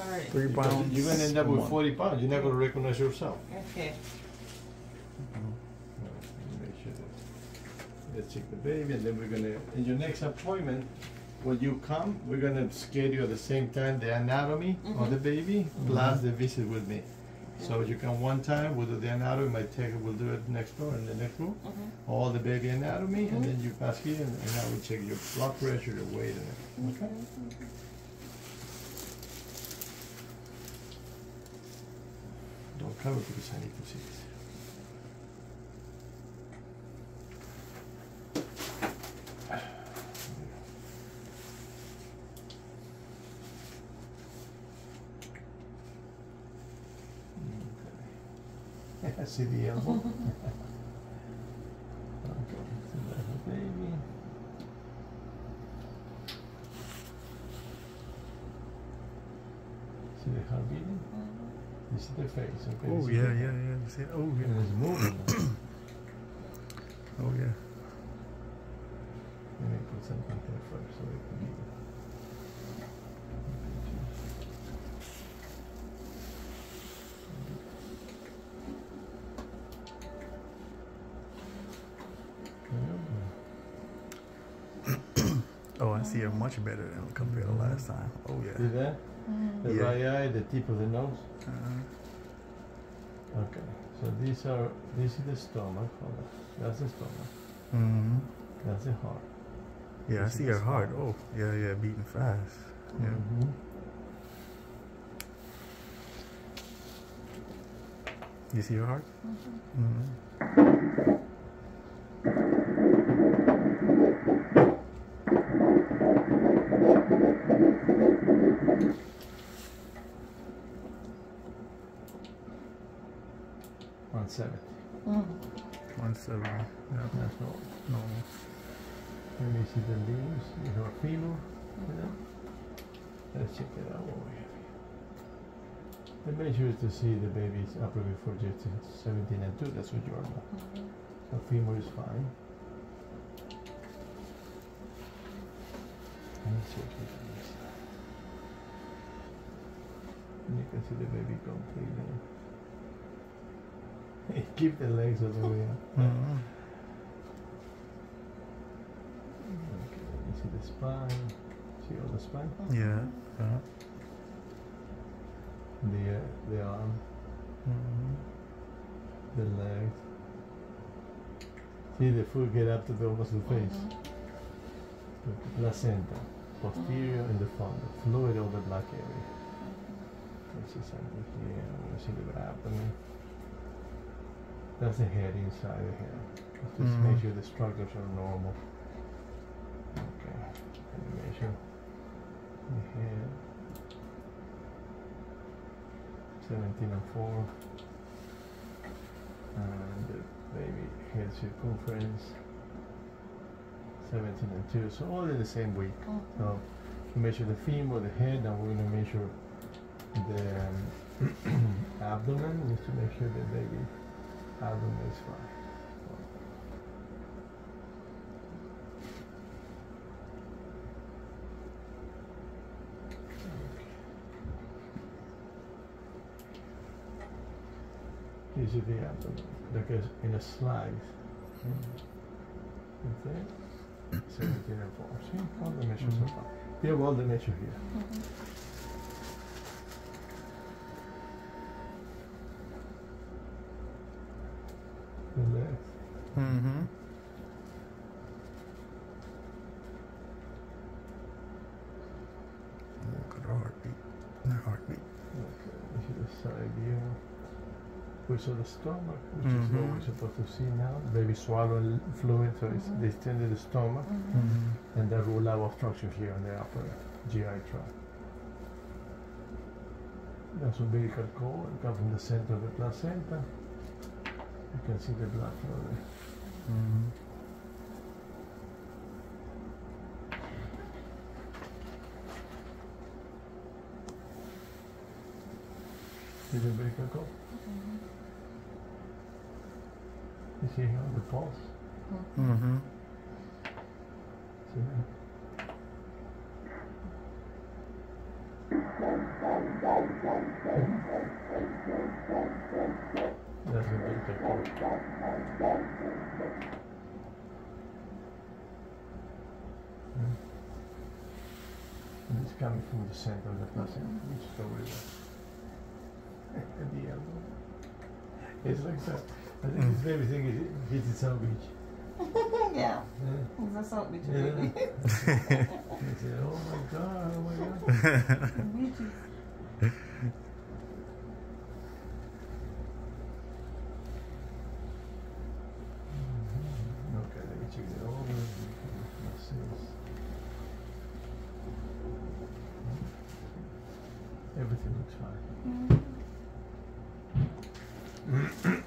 right. 3 pounds. You're gonna end up with 40 pounds. You're not gonna recognize yourself. Okay. Make sure that. Let's check the baby, and then we're gonna. In your next appointment, when you come, we're gonna schedule at the same time the anatomy of the baby plus the visit with me. So you come one time, we'll do the anatomy. My tech will do it next door in the next room. All the baby anatomy, and then you pass here, and I will check your blood pressure, your weight, and everything. Okay. Don't cover because I need to see this. Okay. I see the elbow. Okay, so that's the baby. See the heart beating? You see the face, okay? Oh, See yeah, the- yeah, yeah. See, oh, And yeah. it's moving. Oh, yeah. Let me put something here first so we can be. Oh, I see her much better than compared to last time. Oh, See yeah. that? The Yeah. right eye, the tip of the nose. Uh-huh. Okay. So this is the stomach. Hold on. That's the stomach. Mm-hmm. That's the heart. Yeah, I This is see the her heart. spine. Oh, yeah, yeah, beating fast. Yeah. Mm-hmm. You see her heart? On 7. 170. Yeah. That's all. No. Let me see the leaves. You have a femur. Yeah. Let's check it out over here. The measure is to see the baby's upper before just 17 and 2. That's what you are now. So femur is fine. Let's check it out. And you can see the baby completely. Keep the legs all the way up. Mm-hmm. Okay, you see the spine. See all the spine? Yeah. Yeah. The arm, Mm-hmm. the legs. See the foot get up to the almost the face. The placenta, posterior in the front, the fluid over the black area. Let's see something here. I'm gonna see the abdomen. That's the head inside the head. Just make sure the structures are normal. Okay. And measure the head. 17 and 4. And the baby head circumference. 17 and 2. So all in the same week. So we measure the femur, the head, and we're gonna measure the abdomen just to make sure the baby abdomen is fine. This is the abdomen, like in a slice. Okay. 17 and 4. See, all the measures are fine. We have all the measure here. The legs. Mm-hmm. Look at her heartbeat. Her heartbeat. Okay, this is the side view. We saw the stomach, which is what we're supposed to see now. Baby swallowing fluid, so it's distended the stomach, and the rule out obstruction here on the upper GI tract. That's umbilical cord, it comes from the center of the placenta. You can see the blood flow there. See the umbilical cord? You see here the pulse? Mm-hmm. See that? That's a big picture. And it's coming from the center of the placenta, which is over there. At the elbow. It's like that. I think this baby thing is hits its own beach. Yeah. Yeah. It's a salt beach, Yeah. baby. They say, oh my god, oh my god. Beaches. Okay, let me check it over. Everything looks fine. Mm.